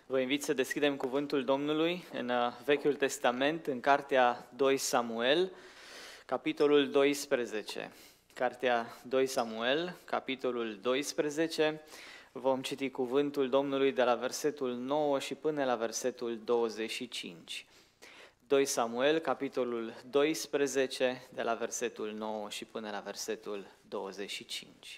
Vă invit să deschidem cuvântul Domnului în Vechiul Testament, în cartea 2 Samuel, capitolul 12. Cartea 2 Samuel, capitolul 12, vom citi cuvântul Domnului de la versetul 9 și până la versetul 25. 2 Samuel, capitolul 12, de la versetul 9 și până la versetul 25.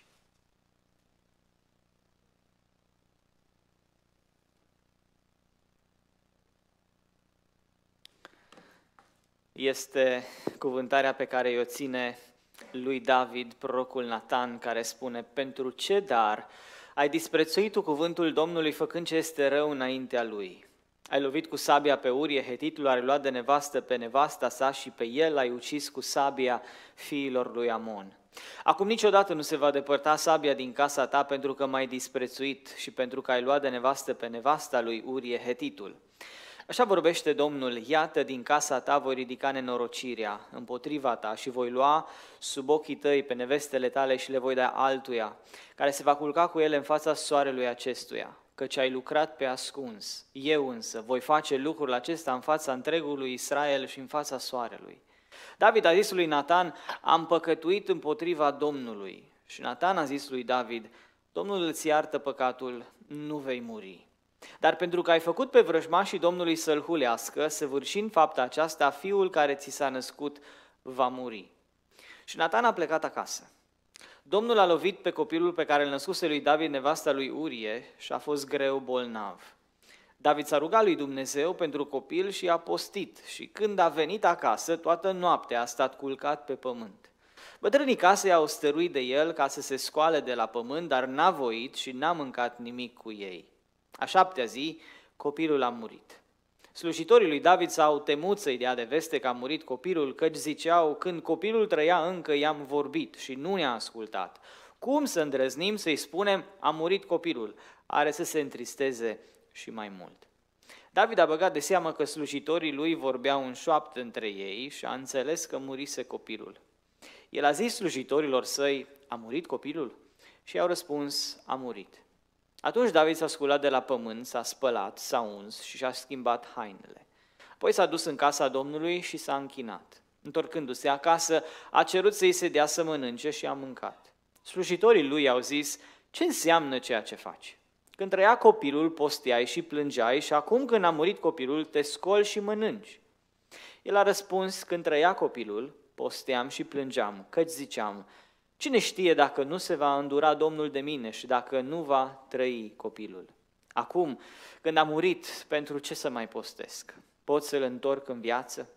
Este cuvântarea pe care o ține lui David, prorocul Natan, care spune: pentru ce dar ai disprețuit tu cuvântul Domnului, făcând ce este rău înaintea lui? Ai lovit cu sabia pe Urie Hetitul, ai luat de nevastă pe nevasta sa și pe el ai ucis cu sabia fiilor lui Amon. Acum niciodată nu se va depărta sabia din casa ta, pentru că m-ai disprețuit și pentru că ai luat de nevastă pe nevasta lui Urie Hetitul. Așa vorbește Domnul: iată, din casa ta voi ridica nenorocirea împotriva ta și voi lua sub ochii tăi pe nevestele tale și le voi da altuia, care se va culca cu ele în fața soarelui acestuia, căci ai lucrat pe ascuns. Eu însă voi face lucrul acesta în fața întregului Israel și în fața soarelui. David a zis lui Natan: am păcătuit împotriva Domnului. Și Natan a zis lui David: Domnul îți iartă păcatul, nu vei muri. Dar pentru că ai făcut pe vrăjmașii Domnului să-l hulească, săvârșind fapta aceasta, fiul care ți s-a născut va muri. Și Natan a plecat acasă. Domnul a lovit pe copilul pe care îl născuse lui David, nevasta lui Urie, și a fost greu bolnav. David s-a rugat lui Dumnezeu pentru copil și a postit, și când a venit acasă, toată noaptea a stat culcat pe pământ. Bătrânii casei au stăruit de el ca să se scoale de la pământ, dar n-a voit și n-a mâncat nimic cu ei. A șaptea zi, copilul a murit. Slujitorii lui David s-au temut să-i dea de veste că a murit copilul, căci ziceau: când copilul trăia încă, i-am vorbit și nu ne-a ascultat. Cum să îndrăznim să-i spunem: a murit copilul? Are să se întristeze și mai mult. David a băgat de seamă că slujitorii lui vorbeau în șoaptă între ei și a înțeles că murise copilul. El a zis slujitorilor săi: a murit copilul? Și i-au răspuns: a murit. Atunci David s-a sculat de la pământ, s-a spălat, s-a uns și și-a schimbat hainele. Apoi s-a dus în casa Domnului și s-a închinat. Întorcându-se acasă, a cerut să-i se dea să mănânce și a mâncat. Slujitorii lui au zis: ce înseamnă ceea ce faci? Când trăia copilul, posteai și plângeai, și acum când a murit copilul, te scoli și mănânci. El a răspuns: când trăia copilul, posteam și plângeam, căci ziceam: cine știe dacă nu se va îndura Domnul de mine și dacă nu va trăi copilul? Acum, când a murit, pentru ce să mai postesc? Pot să-l întorc în viață?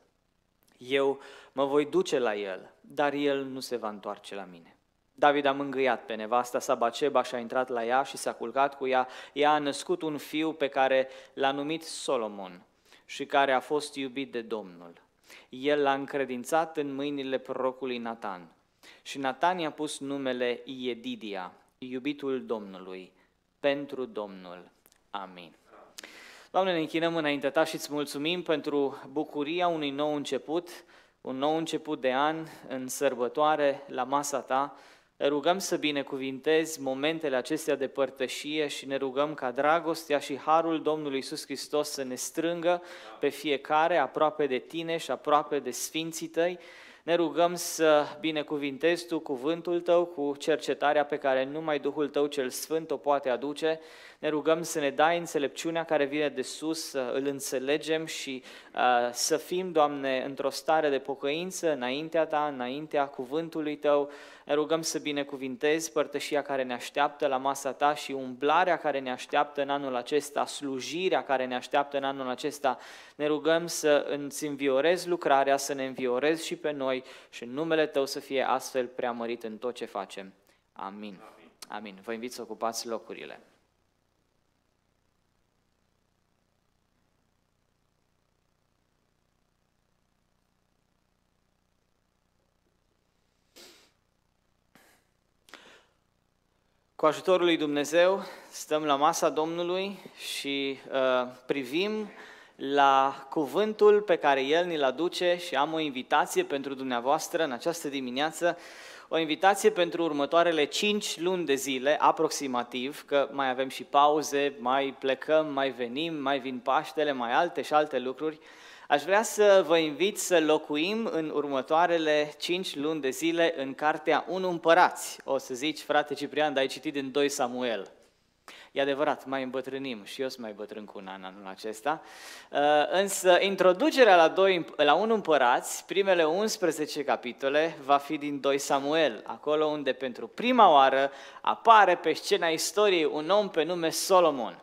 Eu mă voi duce la el, dar el nu se va întoarce la mine. David a mângâiat pe nevasta sa Baceba și a intrat la ea și s-a culcat cu ea. Ea a născut un fiu pe care l-a numit Solomon și care a fost iubit de Domnul. El l-a încredințat în mâinile prorocului Natan. Și Natan i-a pus numele Iedidia, iubitul Domnului, pentru Domnul. Amin. Doamne, ne închinăm înaintea Ta și îți mulțumim pentru bucuria unui nou început, un nou început de an în sărbătoare la masa Ta. Ne rugăm să binecuvintezi momentele acestea de părtășie și ne rugăm ca dragostea și harul Domnului Iisus Hristos să ne strângă pe fiecare aproape de Tine și aproape de Sfinții Tăi. Ne rugăm să binecuvintezi Tu cuvântul Tău cu cercetarea pe care numai Duhul Tău cel Sfânt o poate aduce. Ne rugăm să ne dai înțelepciunea care vine de sus, să îl înțelegem și să fim, Doamne, într-o stare de pocăință înaintea Ta, înaintea cuvântului Tău. Ne rugăm să binecuvintezi părtășia care ne așteaptă la masa Ta și umblarea care ne așteaptă în anul acesta, slujirea care ne așteaptă în anul acesta. Ne rugăm să îți înviorezi lucrarea, să ne înviorezi și pe noi și în numele Tău să fie astfel preamărit în tot ce facem. Amin. Amin. Vă invit să ocupați locurile. Cu ajutorul lui Dumnezeu stăm la masa Domnului și privim la cuvântul pe care El ni-l aduce și am o invitație pentru dumneavoastră în această dimineață, o invitație pentru următoarele 5 luni de zile, aproximativ, că mai avem și pauze, mai plecăm, mai venim, mai vin Paștele, mai alte și alte lucruri. Aș vrea să vă invit să locuim în următoarele 5 luni de zile în cartea 1 Împărați. O să zici, frate Ciprian, dar ai citit din 2 Samuel. E adevărat, mai îmbătrânim și eu sunt mai bătrân cu un an anul acesta, însă introducerea la 1 Împărați, primele 11 capitole, va fi din 2 Samuel, acolo unde pentru prima oară apare pe scena istoriei un om pe nume Solomon.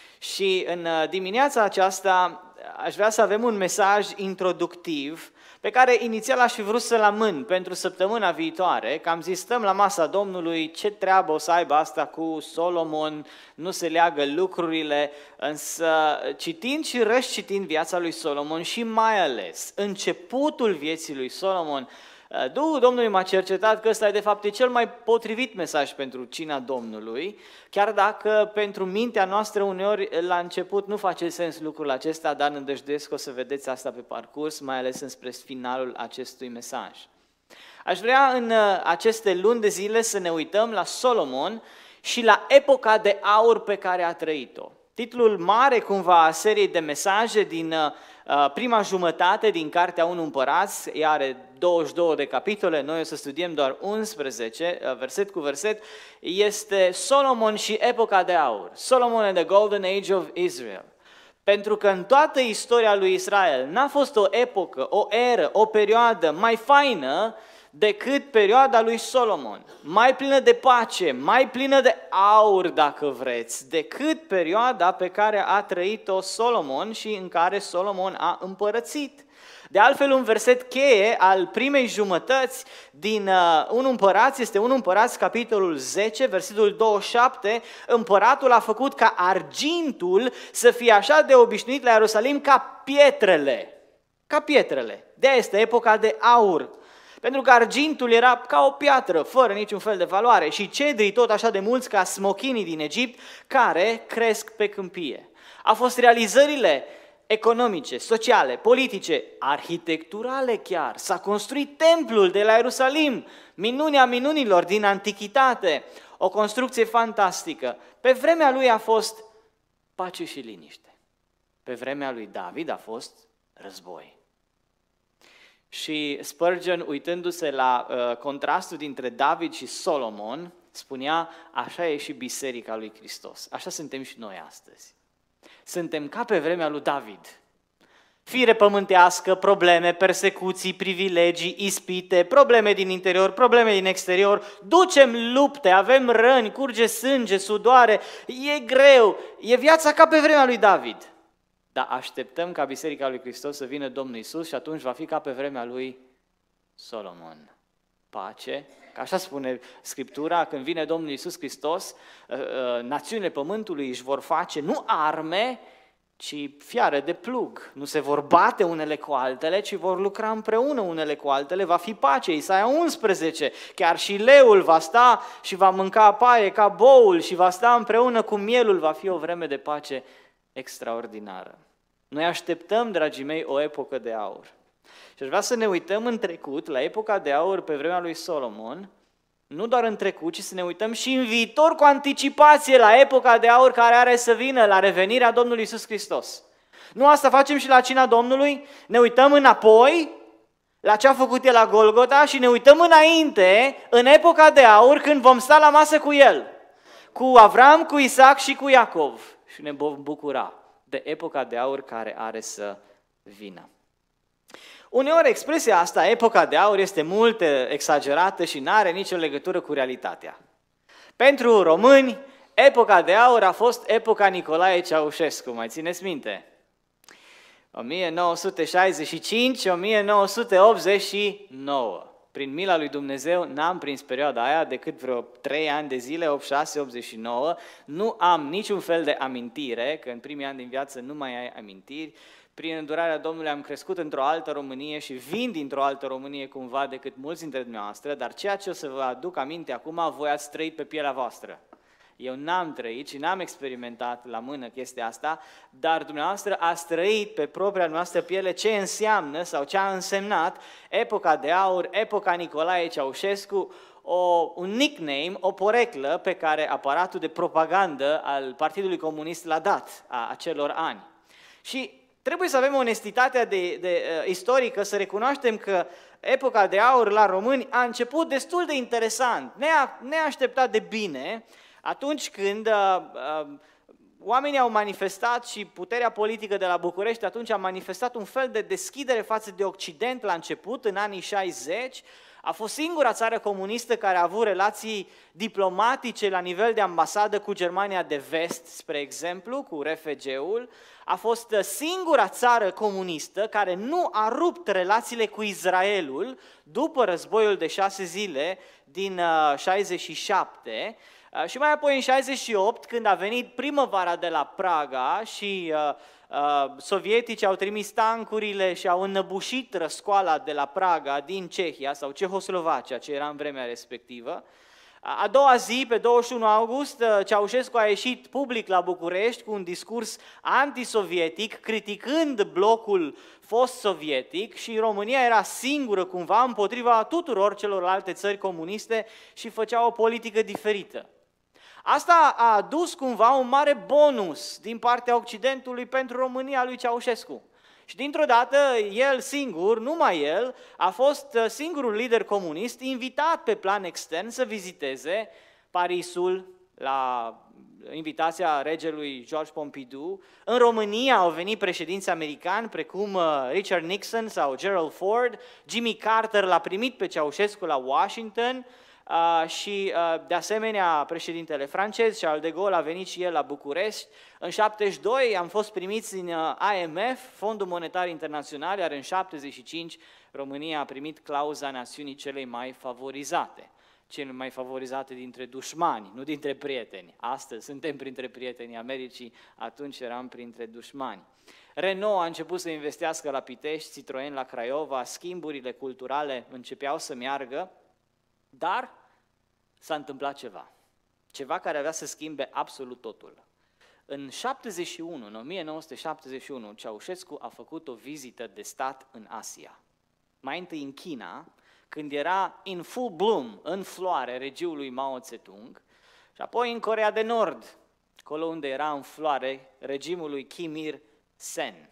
Și în dimineața aceasta aș vrea să avem un mesaj introductiv pe care inițial aș fi vrut să-l amân pentru săptămâna viitoare, că am zis stăm la masa Domnului, ce treabă o să aibă asta cu Solomon, nu se leagă lucrurile, însă citind și răscitind viața lui Solomon și mai ales începutul vieții lui Solomon, Duhul Domnului m-a cercetat că ăsta de fapt e cel mai potrivit mesaj pentru cina Domnului, chiar dacă pentru mintea noastră uneori la început nu face sens lucrul acesta, dar îndăjduiesc că o să vedeți asta pe parcurs, mai ales înspre finalul acestui mesaj. Aș vrea în aceste luni de zile să ne uităm la Solomon și la epoca de aur pe care a trăit-o. Titlul mare cumva a seriei de mesaje din prima jumătate din Cartea 1 Împărați, ea are 22 de capitole, noi o să studiem doar 11, verset cu verset, este Solomon și epoca de aur, Solomon and the Golden Age of Israel. Pentru că în toată istoria lui Israel n-a fost o epocă, o eră, o perioadă mai faină decât perioada lui Solomon, mai plină de pace, mai plină de aur, dacă vreți, decât perioada pe care a trăit-o Solomon și în care Solomon a împărățit. De altfel, un verset cheie al primei jumătăți din 1 Împărați este 1 Împărați, capitolul 10, versetul 27, împăratul a făcut ca argintul să fie așa de obișnuit la Ierusalim ca pietrele. Ca pietrele. De-aia este epoca de aur. Pentru că argintul era ca o piatră, fără niciun fel de valoare, și cedrii tot așa de mulți ca smochinii din Egipt, care cresc pe câmpie. Au fost realizările economice, sociale, politice, arhitecturale chiar. S-a construit templul de la Ierusalim, minunea minunilor din antichitate, o construcție fantastică. Pe vremea lui a fost pace și liniște. Pe vremea lui David a fost război. Și Spurgeon, uitându-se la contrastul dintre David și Solomon, spunea, așa e și Biserica lui Hristos. Așa suntem și noi astăzi. Suntem ca pe vremea lui David. Fire pământească, probleme, persecuții, privilegii, ispite, probleme din interior, probleme din exterior, ducem lupte, avem răni, curge sânge, sudoare, e greu, e viața ca pe vremea lui David. Dar așteptăm ca Biserica lui Hristos să vină Domnul Iisus și atunci va fi ca pe vremea lui Solomon. Pace, că așa spune Scriptura, când vine Domnul Iisus Hristos, națiunile pământului își vor face nu arme, ci fiare de plug. Nu se vor bate unele cu altele, ci vor lucra împreună unele cu altele, va fi pace. Isaia 11, chiar și leul va sta și va mânca paie ca boul și va sta împreună cu mielul, va fi o vreme de pace extraordinară. Noi așteptăm, dragii mei, o epocă de aur. Și aș vrea să ne uităm în trecut, la epoca de aur pe vremea lui Solomon, nu doar în trecut, ci să ne uităm și în viitor cu anticipație la epoca de aur care are să vină, la revenirea Domnului Iisus Hristos. Nu asta facem și la cina Domnului? Ne uităm înapoi la ce a făcut El la Golgota și ne uităm înainte, în epoca de aur, când vom sta la masă cu El, cu Avram, cu Isaac și cu Iacov. Și ne vom bucura de epoca de aur care are să vină. Uneori expresia asta, epoca de aur, este mult exagerată și nu are nicio legătură cu realitatea. Pentru români, epoca de aur a fost epoca Nicolae Ceaușescu, mai țineți minte? 1965-1989. Prin mila lui Dumnezeu n-am prins perioada aia decât vreo 3 ani de zile, 86-89, nu am niciun fel de amintire, că în primii ani din viață nu mai ai amintiri. Prin îndurarea Domnului am crescut într-o altă Românie și vin dintr-o altă Românie cumva decât mulți dintre dumneavoastră, dar ceea ce o să vă aduc aminte acum, voi ați trăit pe pielea voastră. Eu n-am trăit și n-am experimentat la mână chestia asta, dar dumneavoastră ați trăit pe propria noastră piele ce înseamnă sau ce a însemnat epoca de aur, epoca Nicolae Ceaușescu, un nickname, o poreclă pe care aparatul de propagandă al Partidului Comunist l-a dat acelor ani. Și trebuie să avem onestitatea istorică, să recunoaștem că epoca de aur la români a început destul de interesant, neașteptat de bine, atunci când oamenii au manifestat și puterea politică de la București atunci a manifestat un fel de deschidere față de Occident la început, în anii 60. A fost singura țară comunistă care a avut relații diplomatice la nivel de ambasadă cu Germania de Vest, spre exemplu, cu RFG-ul. A fost singura țară comunistă care nu a rupt relațiile cu Israelul după războiul de 6 zile din 67. Și mai apoi în 68, când a venit primăvara de la Praga și sovieticii au trimis tancurile și au înnăbușit răscoala de la Praga din Cehia sau Cehoslovacia, ce era în vremea respectivă, a doua zi, pe 21 august, Ceaușescu a ieșit public la București cu un discurs antisovietic, criticând blocul fost sovietic și România era singură cumva împotriva tuturor celorlalte țări comuniste și făcea o politică diferită. Asta a adus cumva un mare bonus din partea Occidentului pentru România lui Ceaușescu. Și dintr-o dată, el singur, numai el, a fost singurul lider comunist invitat pe plan extern să viziteze Parisul la invitația regelui George Pompidou. În România au venit președinți americani precum Richard Nixon sau Gerald Ford, Jimmy Carter l-a primit pe Ceaușescu la Washington, și de asemenea președintele francez, Charles de Gaulle, a venit și el la București. În 72 am fost primiți în IMF, Fondul Monetar Internațional, iar în 75 România a primit clauza națiunii celei mai favorizate. Cele mai favorizate dintre dușmani, nu dintre prieteni. Astăzi suntem printre prietenii Americii, atunci eram printre dușmani. Renault a început să investească la Pitești, Citroen la Craiova, schimburile culturale începeau să meargă, dar s-a întâmplat ceva care avea să schimbe absolut totul. În 1971, Ceaușescu a făcut o vizită de stat în Asia. Mai întâi în China, când era in full bloom, în floare, regiul lui Mao Tse-tung, și apoi în Coreea de Nord, acolo unde era în floare regimul lui Kim Il-sen.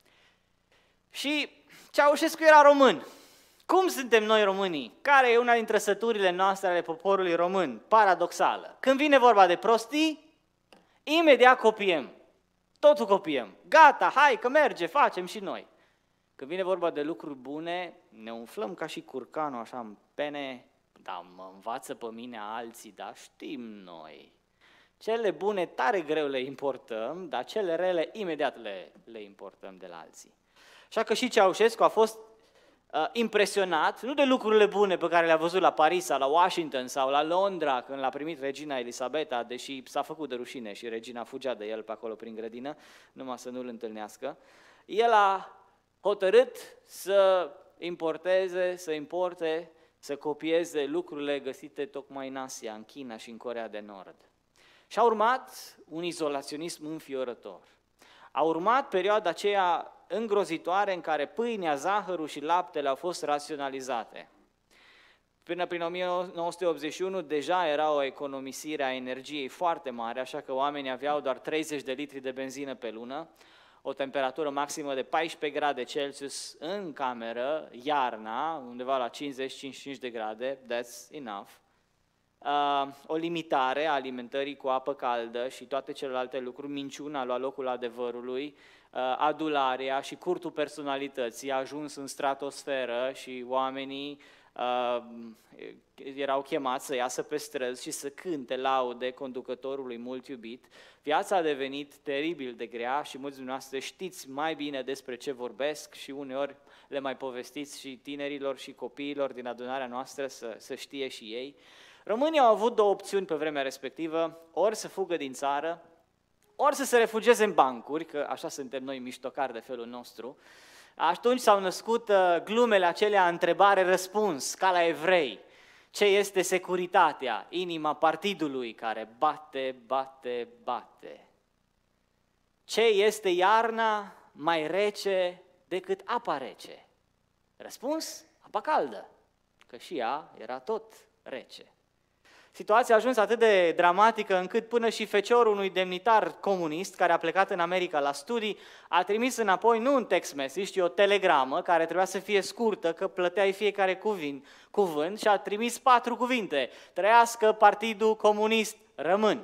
Și Ceaușescu era român. Cum suntem noi românii? Care e una dintre trăsăturile noastre ale poporului român? Paradoxală. Când vine vorba de prostii, imediat copiem. Totul copiem. Gata, hai că merge, facem și noi. Când vine vorba de lucruri bune, ne umflăm ca și curcanul așa în pene, da, mă învață pe mine alții, da, știm noi. Cele bune tare greu le importăm, dar cele rele imediat le importăm de la alții. Așa că și Ceaușescu a fost impresionat, nu de lucrurile bune pe care le-a văzut la Paris sau la Washington sau la Londra când l-a primit regina Elisabeta, deși s-a făcut de rușine și regina fugea de el pe acolo prin grădină, numai să nu-l întâlnească. El a hotărât să importe, să copieze lucrurile găsite tocmai în Asia, în China și în Coreea de Nord. Și a urmat un izolaționism înfiorător. A urmat perioada aceea îngrozitoare în care pâinea, zahărul și laptele au fost raționalizate. Până prin 1981 deja era o economisire a energiei foarte mare, așa că oamenii aveau doar 30 de litri de benzină pe lună, o temperatură maximă de 14 grade Celsius în cameră, iarna, undeva la 50-55 de grade, that's enough. O limitare a alimentării cu apă caldă și toate celelalte lucruri, minciuna a luat locul adevărului, adularea și curtul personalității a ajuns în stratosferă și oamenii erau chemați să iasă pe străzi și să cânte laude conducătorului mult iubit. Viața a devenit teribil de grea și mulți dintre noastre știți mai bine despre ce vorbesc și uneori le mai povestiți și tinerilor și copiilor din adunarea noastră să știe și ei. Românii au avut două opțiuni pe vremea respectivă, ori să fugă din țară, ori să se refugieze în bancuri, că așa suntem noi miștocari de felul nostru. Atunci s-au născut glumele acelea întrebare-răspuns, ca la evrei. Ce este securitatea? Inima partidului care bate, bate, bate. Ce este iarna mai rece decât apa rece? Răspuns? Apa caldă, că și ea era tot rece. Situația a ajuns atât de dramatică încât până și feciorul unui demnitar comunist care a plecat în America la studii a trimis înapoi nu un text message, ci o telegramă care trebuia să fie scurtă, că plăteai fiecare cuvânt și a trimis 4 cuvinte: trăiască Partidul Comunist Român.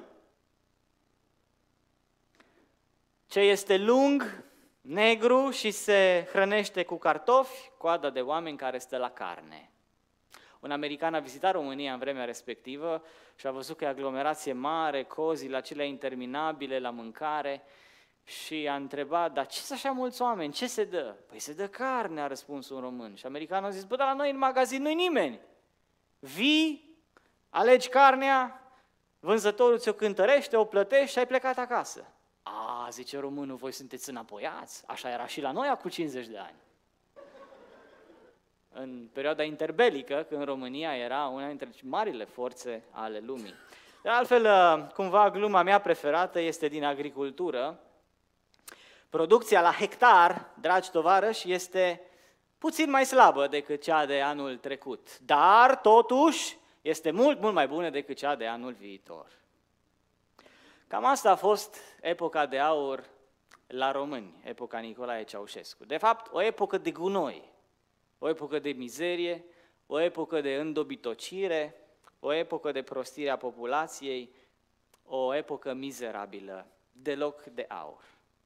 Ce este lung, negru și se hrănește cu cartofi, coada de oameni care stă la carne. Un american a vizitat România în vremea respectivă și a văzut că e aglomerație mare, cozile acelea interminabile la mâncare și a întrebat: dar ce sunt așa mulți oameni, ce se dă? Păi se dă carne, a răspuns un român. Și americanul a zis: bă, dar la noi în magazin nu-i nimeni. Vii, alegi carnea, vânzătorul ți-o cântărește, o plătești și ai plecat acasă. A, zice românul, voi sunteți înapoiați? Așa era și la noi acum 50 de ani. În perioada interbelică, când România era una dintre marile forțe ale lumii. De altfel, cumva, gluma mea preferată este din agricultură. Producția la hectar, dragi tovarăși, este puțin mai slabă decât cea de anul trecut, dar, totuși, este mult, mult mai bună decât cea de anul viitor. Cam asta a fost epoca de aur la români, epoca Nicolae Ceaușescu. De fapt, o epocă de gunoi, o epocă de mizerie, o epocă de îndobitocire, o epocă de prostire a populației, o epocă mizerabilă, deloc de aur.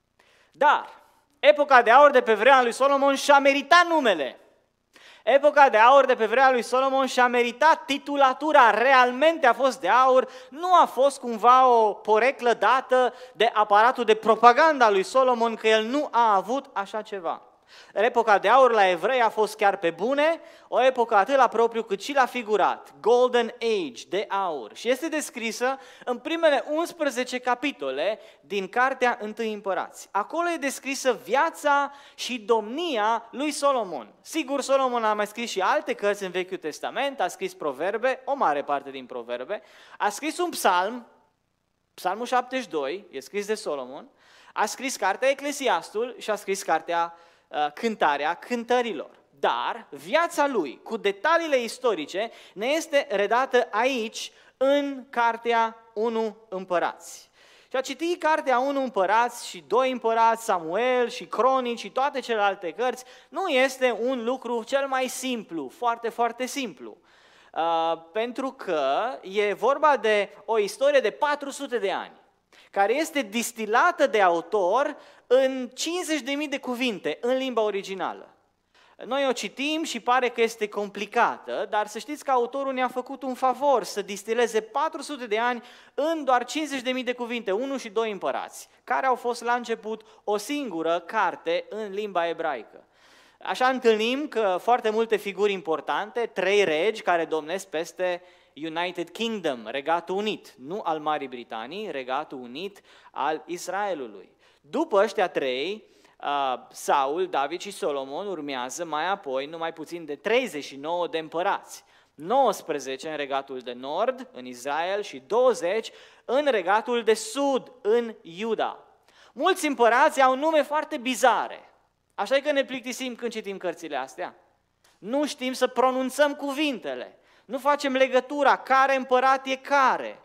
Dar epoca de aur de pe vremea lui Solomon și-a meritat numele. Epoca de aur de pe vremea lui Solomon și-a meritat titulatura, realmente a fost de aur, nu a fost cumva o poreclă dată de aparatul de propaganda al lui Solomon că el nu a avut așa ceva. Epoca de aur la evrei a fost chiar pe bune, o epocă atât la propriu cât și la figurat, Golden Age, de aur, și este descrisă în primele 11 capitole din Cartea Întâi Împărați. Acolo e descrisă viața și domnia lui Solomon. Sigur, Solomon a mai scris și alte cărți în Vechiul Testament, a scris proverbe, o mare parte din proverbe, a scris un psalm, Psalmul 72, e scris de Solomon, a scris cartea Eclesiastul și a scris cartea Cântarea Cântărilor. Dar viața lui, cu detaliile istorice, ne este redată aici, în Cartea 1 Împărați. Și a citi Cartea 1 Împărați și 2 Împărați, Samuel și Cronici și toate celelalte cărți, nu este un lucru cel mai simplu, foarte, foarte simplu. Pentru că e vorba de o istorie de 400 de ani, care este distilată de autor în 50.000 de cuvinte în limba originală. Noi o citim și pare că este complicată, dar să știți că autorul ne-a făcut un favor să distileze 400 de ani în doar 50.000 de cuvinte, 1 și 2 Împărați, care au fost la început o singură carte în limba ebraică. Așa întâlnim că foarte multe figuri importante, 3 regi care domnesc peste United Kingdom, Regatul Unit, nu al Marii Britanii, Regatul Unit al Israelului. După ăștia 3, Saul, David și Solomon urmează mai apoi numai puțin de 39 de împărați, 19 în Regatul de Nord, în Israel, și 20 în Regatul de Sud, în Iuda. Mulți împărați au nume foarte bizare, așa că ne plictisim când citim cărțile astea. Nu știm să pronunțăm cuvintele, nu facem legătura care împărat e care.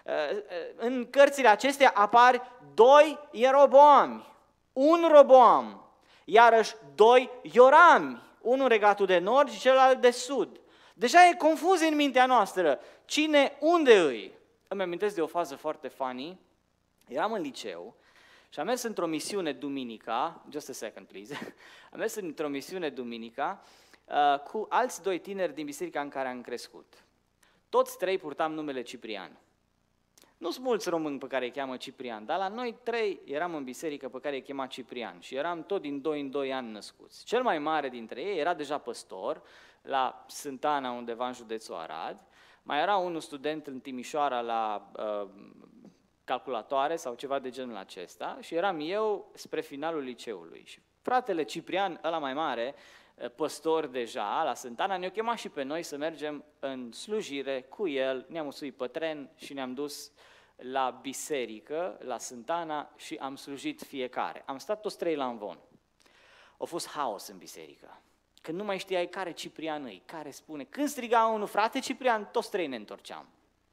În cărțile acestea apar 2 Ieroboami, un Roboam, iarăși 2 Iorami, unul în Regatul de Nord și celălalt de Sud. Deja e confuzie în mintea noastră, cine unde îi? Îmi amintesc de o fază foarte funny, eram în liceu și am mers într-o misiune duminica, just a second please, am mers într-o misiune duminica cu alți 2 tineri din biserica în care am crescut. Toți 3 purtam numele Ciprian. Nu sunt mulți români pe care îi cheamă Ciprian, dar la noi 3 eram în biserică pe care îi chema Ciprian și eram tot din 2 în 2 ani născuți. Cel mai mare dintre ei era deja păstor la Sântana, undeva în județul Arad. Mai era unul student în Timișoara la calculatoare sau ceva de genul acesta și eram eu spre finalul liceului. Și fratele Ciprian, ăla mai mare, păstor deja la Sântana, ne-a chemat și pe noi să mergem în slujire cu el, ne-am usuit pe tren și ne-am dus la biserică, la Sântana, și am slujit fiecare. Am stat toți 3 la învon. A fost haos în biserică. Că nu mai știai care Ciprian îi, care spune. Când striga unul, frate Ciprian, toți trei ne întorceam.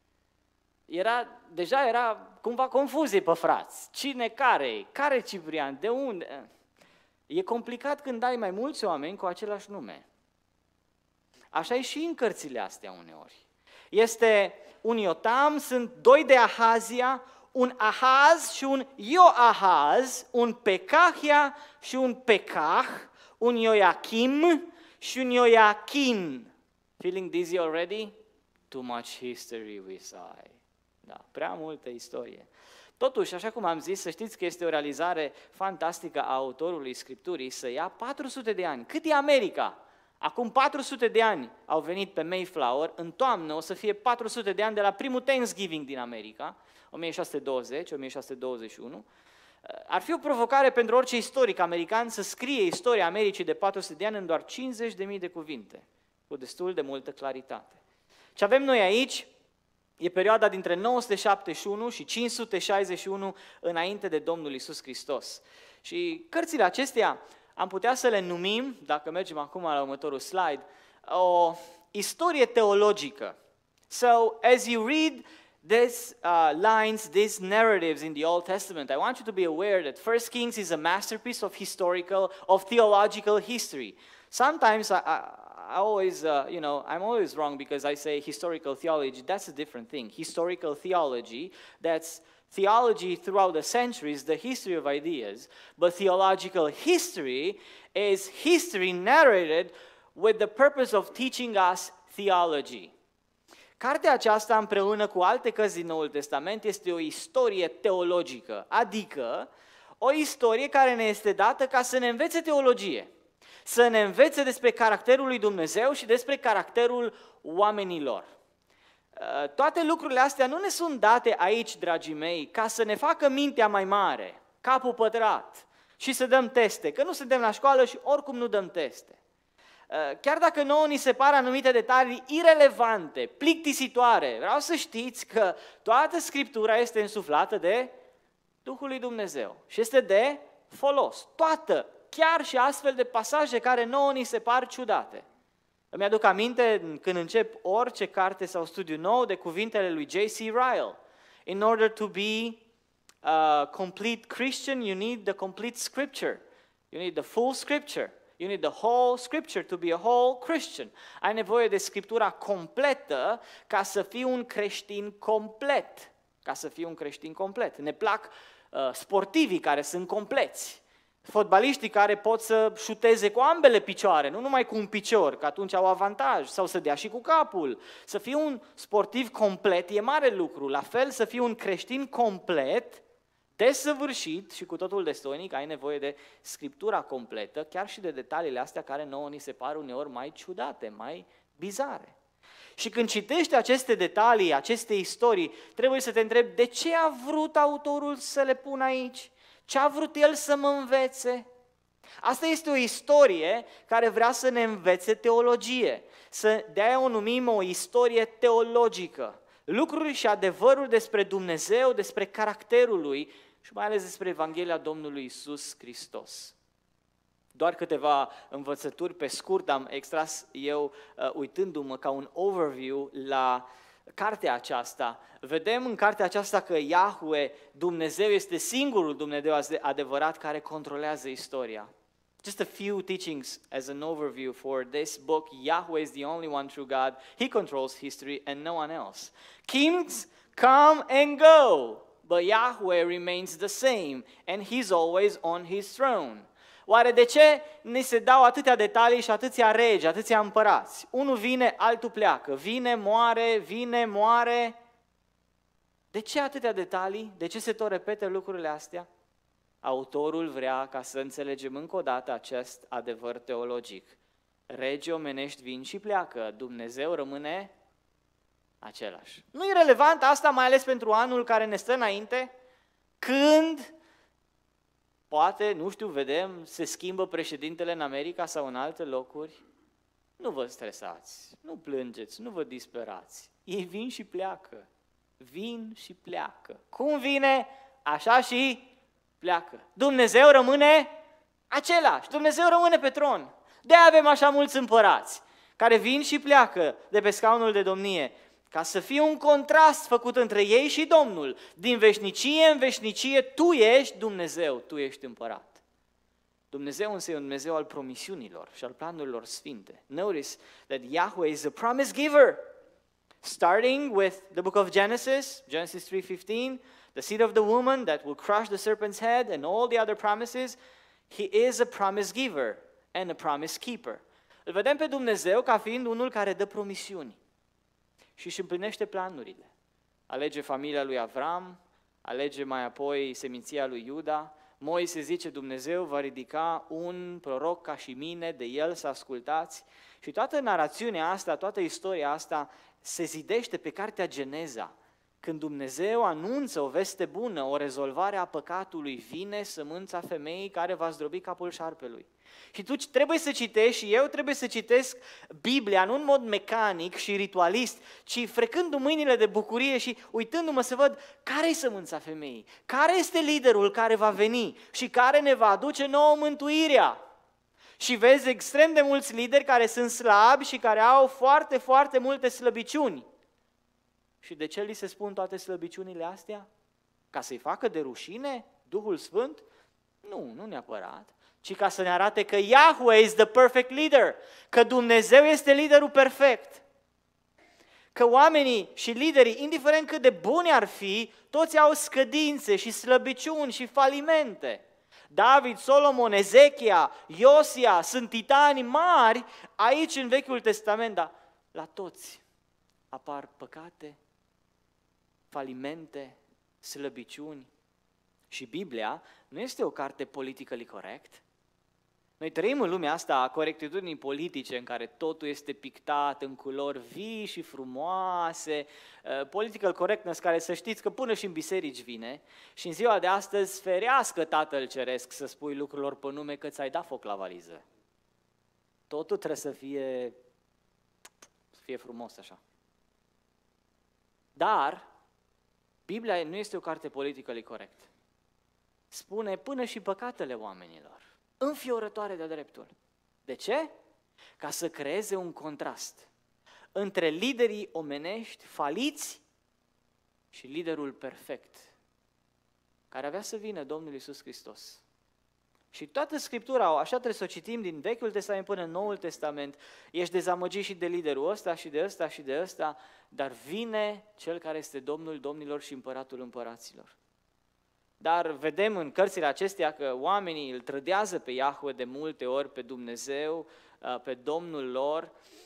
Deja era cumva confuzie pe frați. Cine, care? Care Ciprian? De unde? E complicat când ai mai mulți oameni cu același nume. Așa e și în cărțile astea uneori. Este un Iotam, sunt doi de Ahazia, un Ahaz și un Ioahaz, un Pekahia și un Pekah, un Ioachim și un Ioachin. Feeling dizzy already? Too much history we sigh. Da, prea multă istorie. Totuși, așa cum am zis, să știți că este o realizare fantastică a autorului Scripturii să ia 400 de ani. Cât e America? Acum 400 de ani au venit pe Mayflower, în toamnă o să fie 400 de ani de la primul Thanksgiving din America, 1620-1621. Ar fi o provocare pentru orice istoric american să scrie istoria Americii de 400 de ani în doar 50.000 de cuvinte, cu destul de multă claritate. Ce avem noi aici e perioada dintre 971 și 561 înainte de Domnul Iisus Hristos. Și cărțile acestea am putea să le numim, dacă mergem acum la următorul slide, o istorie teologică. So, as you read these lines, these narratives in the Old Testament, I want you to be aware that 1 Kings is a masterpiece of theological history. Sometimes I'm always wrong because I say historical theology. That's a different thing. Historical theology, that's theology throughout the centuries, the history of ideas. But theological history is history narrated with the purpose of teaching us theology. Cartea aceasta, împreună cu alte cărți din Noul Testament, este o istorie teologică, adică o istorie care ne este dată ca să ne învețe teologie, să ne învețe despre caracterul lui Dumnezeu și despre caracterul oamenilor. Toate lucrurile astea nu ne sunt date aici, dragii mei, ca să ne facă mintea mai mare, capul pătrat și să dăm teste, că nu suntem la școală și oricum nu dăm teste. Chiar dacă nouă ni se par anumite detalii irelevante, plictisitoare, vreau să știți că toată Scriptura este însuflată de Duhul lui Dumnezeu și este de folos. Toată, chiar și astfel de pasaje care nouă ni se par ciudate. Îmi aduc aminte când încep orice carte sau studiu nou de cuvintele lui J.C. Ryle. In order to be a complete Christian, you need the complete Scripture. You need the full Scripture. You need the whole Scripture to be a whole Christian. Ai nevoie de Scriptura completă ca să fii un creștin complet. Ca să fii un creștin complet. Ne plac sportivii care sunt compleți. Fotbaliștii care pot să șuteze cu ambele picioare, nu numai cu un picior, că atunci au avantaj, sau să dea și cu capul. Să fii un sportiv complet e mare lucru. La fel, să fii un creștin complet, desăvârșit și cu totul destoinic, ai nevoie de Scriptura completă, chiar și de detaliile astea care nouă ni se par uneori mai ciudate, mai bizare. Și când citești aceste detalii, aceste istorii, trebuie să te întrebi de ce a vrut autorul să le pună aici? Ce a vrut el să mă învețe? Asta este o istorie care vrea să ne învețe teologie. De-aia o numim o istorie teologică. Lucruri și adevăruri despre Dumnezeu, despre caracterul Lui și mai ales despre Evanghelia Domnului Iisus Hristos. Doar câteva învățături pe scurt am extras eu uitându-mă ca un overview la cartea aceasta. Vedem în cartea aceasta că Yahweh, Dumnezeu, este singurul Dumnezeu adevărat care controlează istoria. Just a few teachings as an overview for this book. Yahweh is the only one true God. He controls history and no one else. Kings come and go, but Yahweh remains the same and he's always on his throne. Oare de ce ni se dau atâtea detalii și atâția regi, atâția împărați? Unul vine, altul pleacă. Vine, moare. De ce atâtea detalii? De ce se tot repete lucrurile astea? Autorul vrea ca să înțelegem încă o dată acest adevăr teologic. Regii omenești vin și pleacă, Dumnezeu rămâne același. Nu e relevant asta mai ales pentru anul care ne stă înainte? Când, poate, nu știu, vedem, se schimbă președintele în America sau în alte locuri? Nu vă stresați, nu plângeți, nu vă disperați. Ei vin și pleacă. Vin și pleacă. Cum vine, așa și pleacă. Dumnezeu rămâne același. Dumnezeu rămâne pe tron. De-aia avem așa mulți împărați care vin și pleacă de pe scaunul de domnie, ca să fie un contrast făcut între ei și Domnul. Din veșnicie în veșnicie, tu ești Dumnezeu, tu ești împărat. Dumnezeu însă e un Dumnezeu al promisiunilor și al planurilor sfinte. Notice that Yahweh is a promise giver. Starting with the book of Genesis, Genesis 3:15, the seed of the woman that will crush the serpent's head and all the other promises, he is a promise giver and a promise keeper. Îl vedem pe Dumnezeu ca fiind unul care dă promisiuni și își împlinește planurile. Alege familia lui Avram, alege mai apoi seminția lui Iuda. Moise zice, Dumnezeu va ridica un proroc ca și mine, de el să ascultați. Și toată narațiunea asta, toată istoria asta se zidește pe cartea Geneza. Când Dumnezeu anunță o veste bună, o rezolvare a păcatului, vine sămânța femeii care va zdrobi capul șarpelui. Și tu trebuie să citești și eu trebuie să citesc Biblia nu în mod mecanic și ritualist, ci frecându-mi mâinile de bucurie și uitându-mă să văd care-i sămânța femeii, care este liderul care va veni și care ne va aduce nouă mântuirea. Și vezi extrem de mulți lideri care sunt slabi și care au foarte, foarte multe slăbiciuni. Și de ce li se spun toate slăbiciunile astea? Ca să-i facă de rușine Duhul Sfânt? Nu neapărat, ci ca să ne arate că Yahweh is the perfect leader, că Dumnezeu este liderul perfect. Că oamenii și liderii, indiferent cât de buni ar fi, toți au scădințe și slăbiciuni și falimente. David, Solomon, Ezechia, Iosia, sunt titani mari aici în Vechiul Testament, dar la toți apar păcate, falimente, slăbiciuni. Și Biblia nu este o carte politically correct. Noi trăim în lumea asta a corectitudinii politice, în care totul este pictat în culori vii și frumoase, political correctness, care să știți că până și în biserici vine, și în ziua de astăzi ferească Tatăl Ceresc să spui lucrurilor pe nume că ți-ai dat foc la valiză. Totul trebuie să fie frumos așa. Dar Biblia nu este o carte politically corect. Spune până și păcatele oamenilor, înfiorătoare de dreptul. De ce? Ca să creeze un contrast între liderii omenești faliți și liderul perfect, care avea să vină Domnul Iisus Hristos. Și toată Scriptura, așa trebuie să o citim din Vechiul Testament până în Noul Testament, ești dezamăgit și de liderul ăsta și de ăsta și de ăsta, dar vine Cel care este Domnul Domnilor și Împăratul Împăraților. Dar vedem în cărțile acestea că oamenii îl trădează pe Iahve de multe ori, pe Dumnezeu, pe Domnul lor,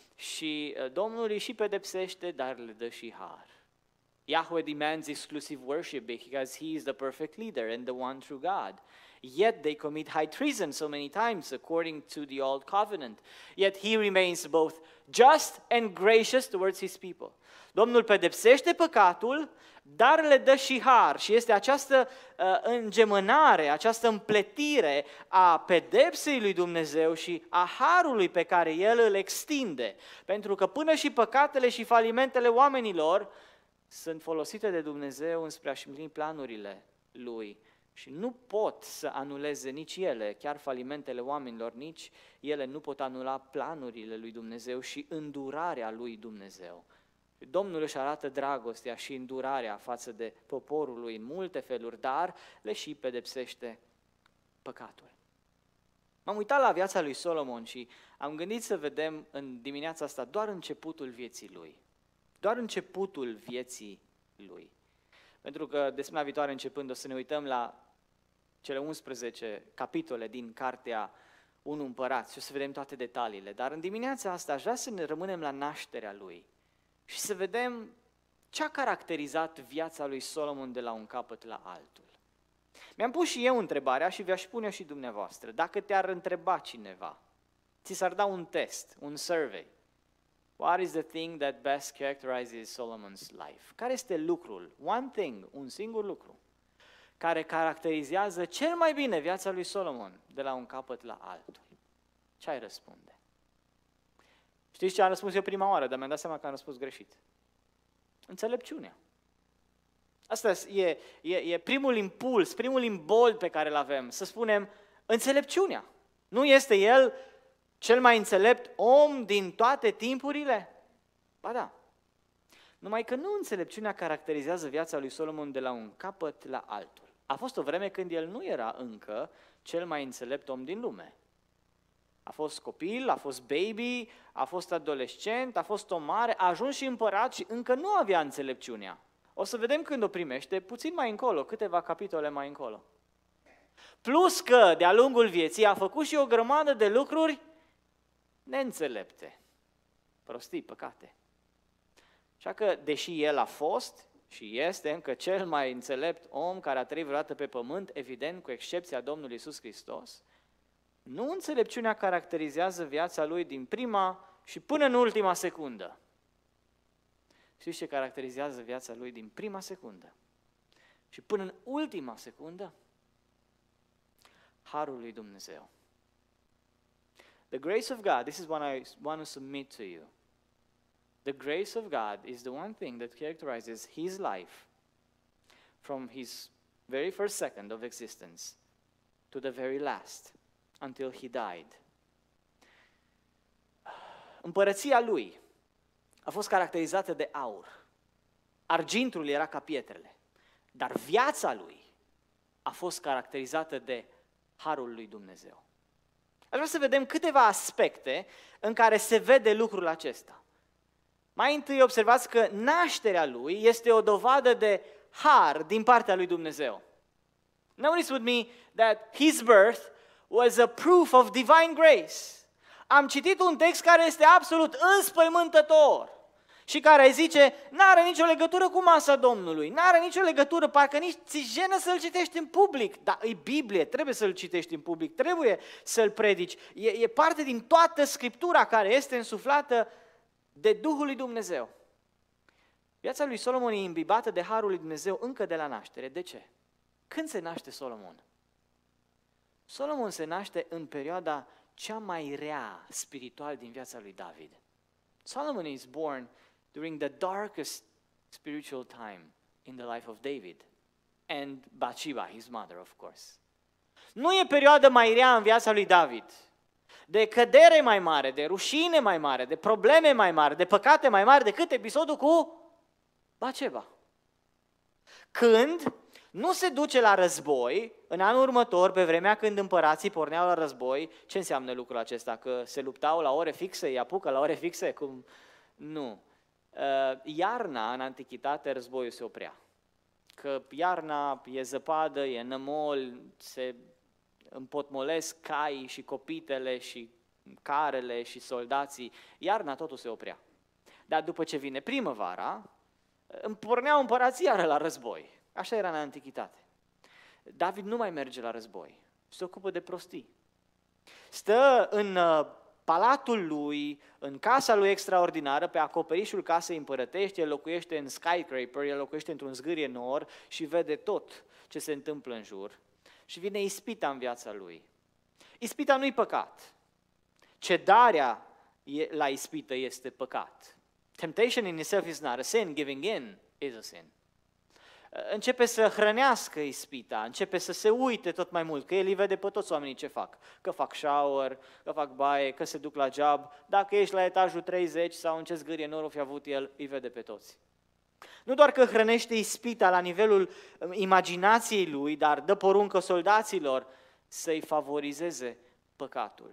și Domnul îi și pedepsește, dar le dă și har. Yahweh demands exclusive worship because He is the perfect leader and the one true God. Yet they commit high treason so many times according to the old covenant. Yet He remains both just and gracious towards His people. Domnul pedepsește păcatul, dar le dă și har. Și este această îngemânare, această împletire a pedepsei lui Dumnezeu și a harului pe care El îl extinde. Pentru că până și păcatele și falimentele oamenilor sunt folosite de Dumnezeu înspre a-și împlini planurile Lui. Și nu pot să anuleze nici ele, chiar falimentele oamenilor, nici ele nu pot anula planurile lui Dumnezeu și îndurarea lui Dumnezeu. Domnul își arată dragostea și îndurarea față de poporul lui în multe feluri, dar le și pedepsește păcatul. M-am uitat la viața lui Solomon și am gândit să vedem în dimineața asta doar începutul vieții lui. Doar începutul vieții lui. Pentru că de săptămâna viitoare începând o să ne uităm la cele 11 capitole din cartea 1 Împărați și o să vedem toate detaliile. Dar în dimineața asta aș vrea să ne rămânem la nașterea lui și să vedem ce a caracterizat viața lui Solomon de la un capăt la altul. Mi-am pus și eu întrebarea și vi-aș pune și dumneavoastră. Dacă te-ar întreba cineva, ți s-ar da un test, un survey. What is the thing that best characterizes Solomon's life? Care este lucrul, one thing, un singur lucru, care caracterizează cel mai bine viața lui Solomon de la un capăt la altul? Ce ai răspunde? Știți ce am răspuns eu prima oară, dar mi-am dat seama că am răspuns greșit. Înțelepciunea. Asta e primul impuls, primul imbold pe care îl avem, să spunem înțelepciunea. Nu este el Cel mai înțelept om din toate timpurile? Ba da. Numai că nu înțelepciunea caracterizează viața lui Solomon de la un capăt la altul. A fost o vreme când el nu era încă cel mai înțelept om din lume. A fost copil, a fost baby, a fost adolescent, a fost om mare, a ajuns și împărat și încă nu avea înțelepciunea. O să vedem când o primește, puțin mai încolo, câteva capitole mai încolo. Plus că, de-a lungul vieții, a făcut și o grămadă de lucruri neînțelepte, prostii, păcate. Așa că, deși el a fost și este încă cel mai înțelept om care a trăit vreodată pe pământ, evident, cu excepția Domnului Iisus Hristos, nu înțelepciunea caracterizează viața lui din prima și până în ultima secundă. Știți ce caracterizează viața lui din prima secundă și până în ultima secundă? Harul lui Dumnezeu. The grace of God, this is what I want to submit to you. The grace of God is the one thing that characterizes his life from his very first second of existence to the very last, until he died. Împărăția lui a fost caracterizată de aur. Argintul era ca pietrele, dar viața lui a fost caracterizată de harul lui Dumnezeu. Aș vrea să vedem câteva aspecte în care se vede lucrul acesta. Mai întâi observați că nașterea lui este o dovadă de har din partea lui Dumnezeu. Notice with me that his birth was a proof of divine grace. Am citit un text care este absolut înspăimântător și care zice, n-are nicio legătură cu masa Domnului, n-are nicio legătură, parcă nici ți jenă să-l citești în public. Dar e Biblie, trebuie să-l citești în public, trebuie să-l predici. E parte din toată Scriptura care este însuflată de Duhul lui Dumnezeu. Viața lui Solomon e imbibată de harul lui Dumnezeu încă de la naștere. De ce? Când se naște Solomon? Solomon se naște în perioada cea mai rea spiritual din viața lui David. Solomon is born during the darkest spiritual time in the life of David and Bathsheba, his mother, of course. Nu e perioadă mai rea în viața lui David, de cădere mai mare, de rușine mai mare, de probleme mai mari, de păcate mai mari decât episodul cu Bathsheba. Când nu se duce la război, în anul următor, pe vremea când împărații porneau la război, ce înseamnă lucrul acesta? Că se luptau la ore fixe, îi apucă la ore fixe? Cum? Nu. Iarna, în antichitate, războiul se oprea. Că iarna e zăpadă, e nămol, se împotmolesc caii și copitele și carele și soldații. Iarna totul se oprea. Dar după ce vine primăvara, porneau împărații iară la război. Așa era în antichitate. David nu mai merge la război, se ocupă de prostii. Stă în palatul lui, în casa lui extraordinară, pe acoperișul casei împărătești, el locuiește în skyscraper, el locuiește într-un zgârie nor și vede tot ce se întâmplă în jur. Și vine ispita în viața lui. Ispita nu-i păcat. Cedarea la ispită este păcat. Temptation in itself is not a sin, giving in is a sin. Începe să hrănească ispita, începe să se uite tot mai mult, că el îi vede pe toți oamenii ce fac. Că fac shower, că fac baie, că se duc la job. Dacă ești la etajul 30 sau în ce zgârie nor o fi avut el, îi vede pe toți. Nu doar că hrănește ispita la nivelul imaginației lui, dar dă poruncă soldaților să-i favorizeze păcatul.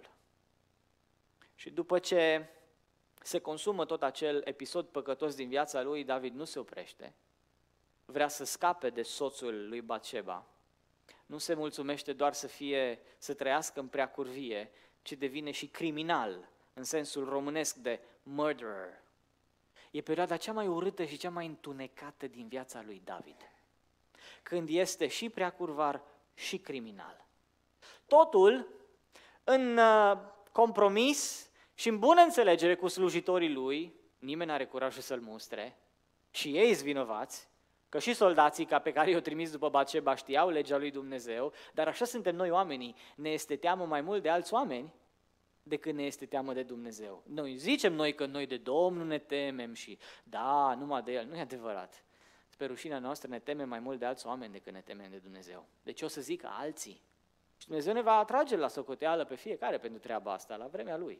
Și după ce se consumă tot acel episod păcătos din viața lui, David nu se oprește. Vrea să scape de soțul lui Bathsheba. Nu se mulțumește doar să trăiască în preacurvie, ci devine și criminal, în sensul românesc de murderer. E perioada cea mai urâtă și cea mai întunecată din viața lui David, când este și preacurvar și criminal. Totul în compromis și în bună înțelegere cu slujitorii lui, nimeni n-are curajul să-l mustre și ei sunt vinovați, că și soldații pe care i-au trimis după Bathsheba știau legea lui Dumnezeu, dar așa suntem noi oamenii, ne este teamă mai mult de alți oameni decât ne este teamă de Dumnezeu. Noi zicem că noi de Domnul ne temem și da, numai de El, nu e adevărat. Pe rușinea noastră ne temem mai mult de alți oameni decât ne temem de Dumnezeu. Deci o să zic alții, Și Dumnezeu ne va atrage la socoteală pe fiecare pentru treaba asta, la vremea Lui.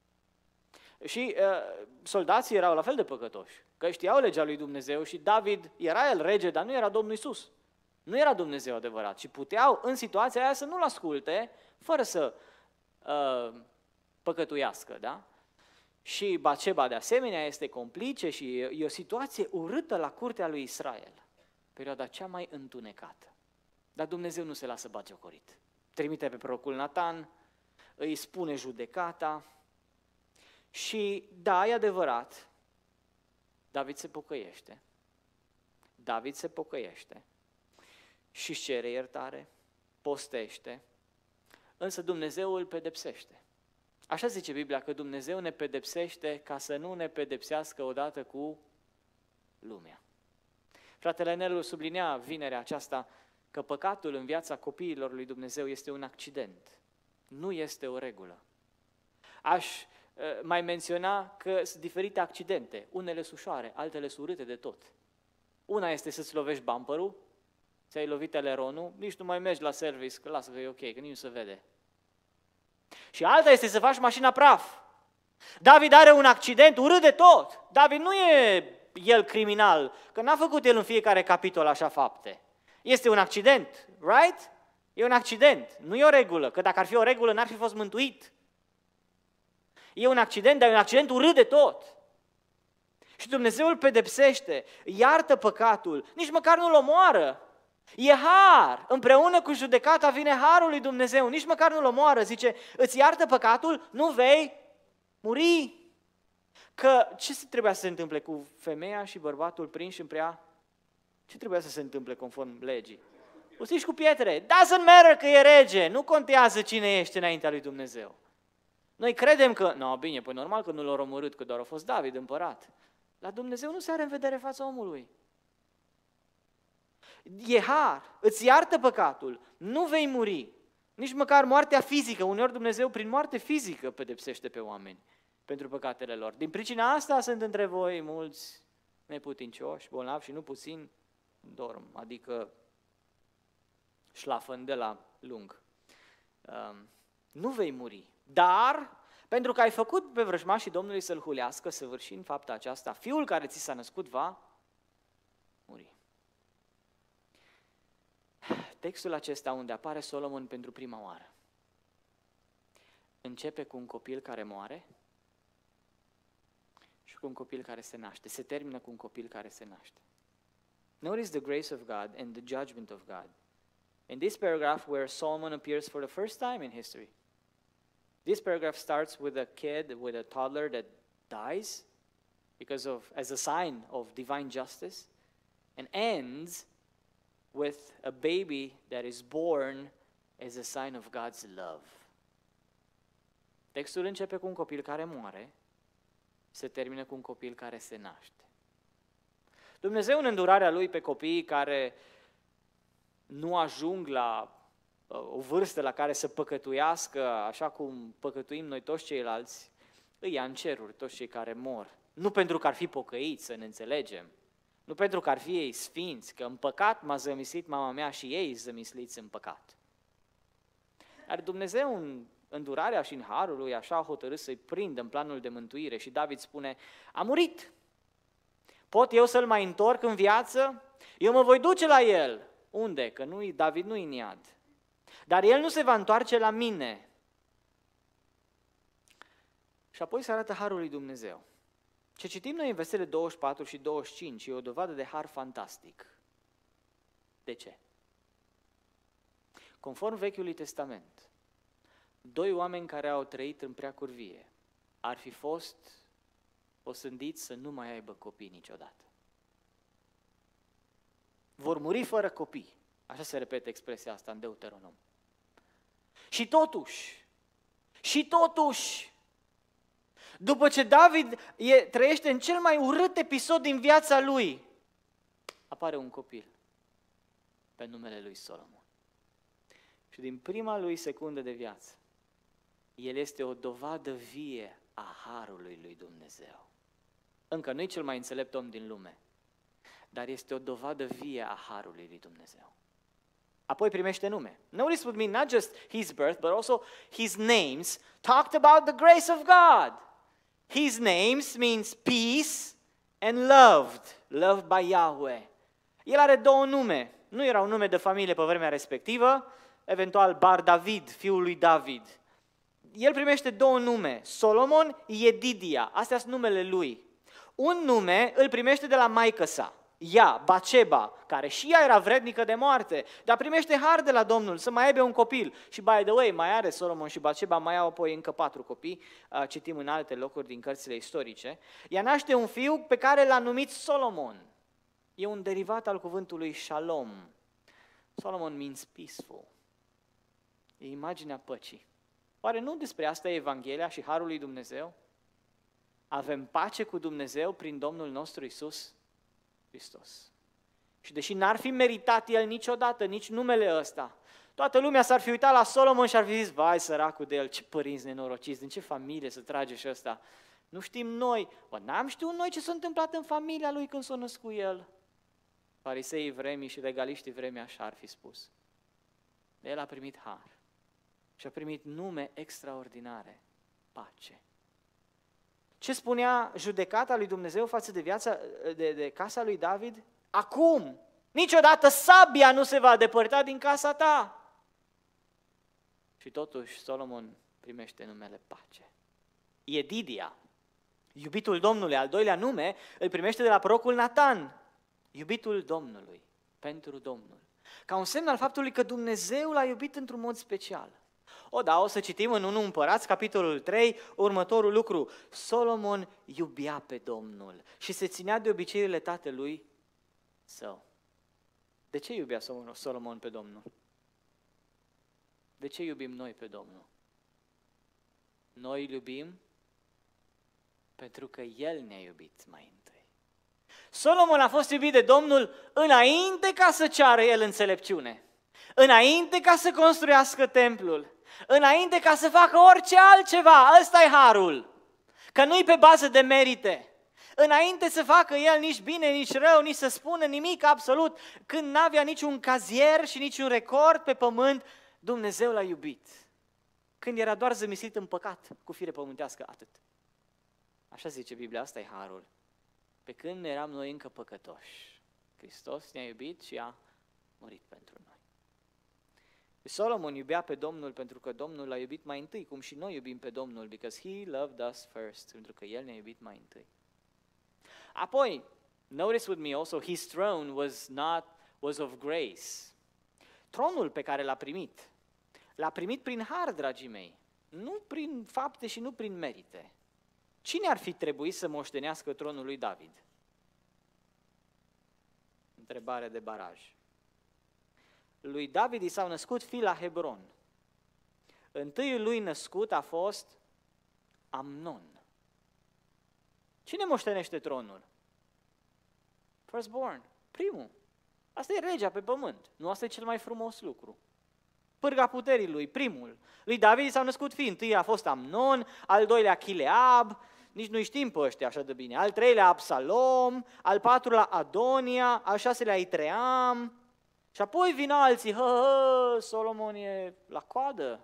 Și soldații erau la fel de păcătoși, că știau legea lui Dumnezeu și David era el rege, dar nu era Domnul Iisus. Nu era Dumnezeu adevărat și puteau în situația aia să nu-L asculte fără să păcătuiască, da? Și Batșeba de asemenea este complice și e o situație urâtă la curtea lui Israel, perioada cea mai întunecată. Dar Dumnezeu nu se lasă batjocorit. Trimite pe prorocul Natan, îi spune judecata și da, e adevărat, David se pocăiește. David se pocăiește și își cere iertare, postește, însă Dumnezeu îl pedepsește. Așa zice Biblia, că Dumnezeu ne pedepsește ca să nu ne pedepsească odată cu lumea. Fratele Nelu sublinea vinerea aceasta că păcatul în viața copiilor lui Dumnezeu este un accident, nu este o regulă. Aș mai menționa că sunt diferite accidente, unele sunt ușoare, altele sunt urâte de tot. Una este să-ți lovești bumperul, ți-ai lovit eleronul, nici nu mai mergi la service, că lasă că e ok, că nici nu se vede. Și alta este să faci mașina praf. David are un accident urât de tot. David nu e el criminal, că n-a făcut el în fiecare capitol așa fapte. Este un accident, right? E un accident, nu e o regulă, că dacă ar fi o regulă n-ar fi fost mântuit. E un accident, dar e un accident urât de tot. Și Dumnezeu îl pedepsește, iartă păcatul, nici măcar nu-l omoară. E har, împreună cu judecata vine harul lui Dumnezeu, nici măcar nu-l omoară, zice, îți iartă păcatul, nu vei muri. Că ce trebuia să se întâmple cu femeia și bărbatul prinși în prea? Ce trebuia să se întâmple conform legii? Usiși cu pietre, doesn't matter că e rege, nu contează cine ești înaintea lui Dumnezeu. Noi credem că, bine, păi normal că nu l-au omorât, că doar a fost David împărat. La Dumnezeu nu se are în vedere fața omului. E har, îți iartă păcatul, nu vei muri, nici măcar moartea fizică. Uneori Dumnezeu prin moarte fizică pedepsește pe oameni pentru păcatele lor. Din pricina asta sunt între voi mulți neputincioși, bolnavi și nu puțin dorm, adică șlafăn de la lung. Nu vei muri, dar pentru că ai făcut pe vrăjmașii Domnului să-l hulească, săvârșind fapta aceasta, fiul care ți s-a născut va muri. Textul acesta unde apare Solomon pentru prima oară începe cu un copil care moare și cu un copil care se naște. Se termină cu un copil care se naște. Notice the grace of God and the judgment of God. In this paragraph where Solomon appears for the first time in history, this paragraph starts with a kid, with a toddler that dies as a sign of divine justice, and ends with a baby that is born as a sign of God's love. Textul începe cu un copil care moare, se termină cu un copil care se naște. Dumnezeu în îndurarea Lui pe copiii care nu ajung la o vârstă la care să păcătuiască, așa cum păcătuim noi toți ceilalți, îi ia în ceruri toți cei care mor. Nu pentru că ar fi pocăiți, să ne înțelegem, nu pentru că ar fi ei sfinți, că în păcat m-a zămislit mama mea și ei zămisliți în păcat. Dar Dumnezeu în îndurarea și în harul Lui așa a hotărât să-i prindă în planul de mântuire și David spune, a murit, pot eu să-l mai întorc în viață? Eu mă voi duce la el. Unde? Că David nu-i în iad. Dar el nu se va întoarce la mine. Și apoi se arată harul lui Dumnezeu. Ce citim noi în versetele 24 și 25 e o dovadă de har fantastic. De ce? Conform Vechiului Testament, doi oameni care au trăit în prea curvie ar fi fost osândiți să nu mai aibă copii niciodată. Vor muri fără copii. Așa se repete expresia asta în Deuteronom. Și totuși, după ce David trăiește în cel mai urât episod din viața lui, apare un copil pe numele lui Solomon. Și din prima lui secundă de viață, el este o dovadă vie a harului lui Dumnezeu. Încă nu-i cel mai înțelept om din lume, dar este o dovadă vie a harului lui Dumnezeu. Apoi primește nume. Notice with me not just his birth, but also his names talked about the grace of God. His names means peace and loved, loved by Yahweh. El are două nume. Nu era un nume de familie pe vremea respectivă, eventual Bar David, fiul lui David. El primește două nume, Solomon, Yedidia, astea sunt numele lui. Un nume îl primește de la maică sa, ea, Baceba, care și ea era vrednică de moarte, dar primește har de la Domnul să mai aibă un copil. Și by the way, mai are Solomon și Baceba, mai au apoi încă 4 copii, citim în alte locuri din cărțile istorice. Ea naște un fiu pe care l-a numit Solomon. E un derivat al cuvântului Shalom. Solomon means peaceful. E imaginea păcii. Oare nu despre asta e Evanghelia și harul lui Dumnezeu? Avem pace cu Dumnezeu prin Domnul nostru Iisus Hristos. Și deși n-ar fi meritat el niciodată, nici numele ăsta, toată lumea s-ar fi uitat la Solomon și ar fi zis, vai săracul de el, ce părinți nenorociți, din ce familie să trage și ăsta. Nu știm noi, n-am știut noi ce s-a întâmplat în familia lui când s-a născut el. Fariseii vremii și legaliștii vremii așa ar fi spus. El a primit har și a primit nume extraordinare, pace. Ce spunea judecata lui Dumnezeu față de viața de casa lui David? Acum, niciodată sabia nu se va depărta din casa ta. Și totuși Solomon primește numele pace. Yedidia, iubitul Domnului, al doilea nume, îl primește de la prorocul Natan, iubitul Domnului, pentru Domnul. Ca un semn al faptului că Dumnezeu l-a iubit într-un mod special. O să citim în 1 Împărați, capitolul 3, următorul lucru. Solomon iubea pe Domnul și se ținea de obiceiurile tatălui său. De ce iubea Solomon pe Domnul? De ce iubim noi pe Domnul? Noi îl iubim pentru că El ne-a iubit mai întâi. Solomon a fost iubit de Domnul înainte ca să ceară el înțelepciune, înainte ca să construiască templul, înainte ca să facă orice altceva. Ăsta e harul, că nu-i pe bază de merite. Înainte să facă el nici bine, nici rău, nici să spună nimic absolut, când n-avea niciun cazier și niciun record pe pământ, Dumnezeu l-a iubit. Când era doar zămisit în păcat, cu fire pământească, atât. Așa zice Biblia, asta e harul. Pe când eram noi încă păcătoși, Hristos ne-a iubit și a murit pentru noi. Solomon iubea pe Domnul pentru că Domnul l-a iubit mai întâi, cum și noi iubim pe Domnul, because He loved us first, pentru că El ne-a iubit mai întâi. Apoi, notice with me also, His throne was of grace. Tronul pe care l-a primit prin har, dragii mei, nu prin fapte și nu prin merite. Cine ar fi trebuit să moștenească tronul lui David? Întrebare de baraj. Lui David i s-au născut fii la Hebron. Întâiul lui născut a fost Amnon. Cine moștenește tronul? Firstborn, primul. Asta e regea pe pământ. Nu asta e cel mai frumos lucru. Pârga puterii lui, primul. Lui David i s-au născut fii. Întâi a fost Amnon, al doilea Chileab, nici nu-i știm pe ăștia așa de bine. Al treilea Absalom, al patrulea Adonia, al șaselea Itream. Și apoi vin alții, Solomon e la coadă.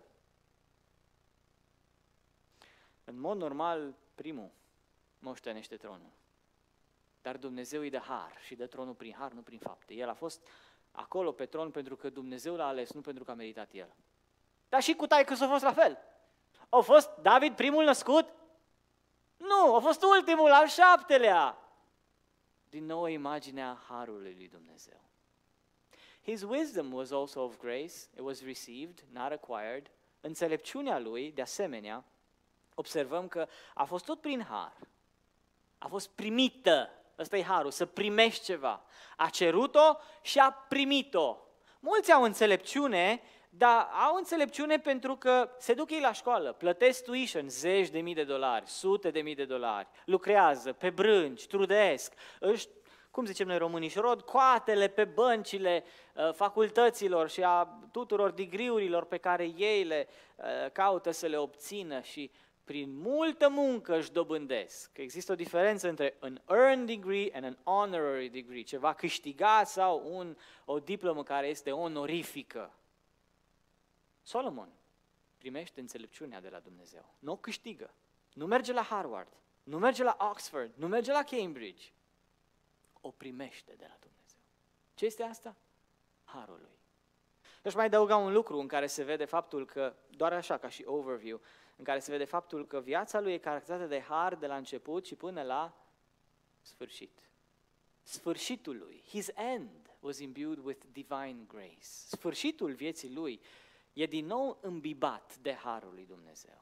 În mod normal, primul moștenește tronul. Dar Dumnezeu îi dă har și dă tronul prin har, nu prin fapte. El a fost acolo pe tron pentru că Dumnezeu l-a ales, nu pentru că a meritat el. Dar și cu taică-s a fost la fel. A fost David primul născut? Nu, a fost ultimul, al 7-lea. Din nou imaginea harului lui Dumnezeu. His wisdom was also of grace, it was received, not acquired. Înțelepciunea lui, de asemenea, observăm că a fost tot prin har. A fost primită. Ăsta e harul, să primești ceva. A cerut-o și a primit-o. Mulți au înțelepciune, dar au înțelepciune pentru că se duc ei la școală, plătesc tuition, $10,000, $100,000, lucrează pe brânci, trudesc, cum zicem noi românii, își rod coatele pe băncile facultăților și a tuturor degree-urilor pe care ei le caută să le obțină și prin multă muncă își dobândesc. Există o diferență între an earned degree and an honorary degree, ceva câștigat sau o diplomă care este onorifică. Solomon primește înțelepciunea de la Dumnezeu. Nu o câștigă. Nu merge la Harvard, nu merge la Oxford, nu merge la Cambridge. O primește de la Dumnezeu. Ce este asta? Harul lui. Aș mai adăuga un lucru în care se vede faptul că, doar așa ca și overview, în care se vede faptul că viața lui e caracterizată de har de la început și până la sfârșit. Sfârșitul lui, his end was imbued with divine grace. Sfârșitul vieții lui e din nou îmbibat de harul lui Dumnezeu.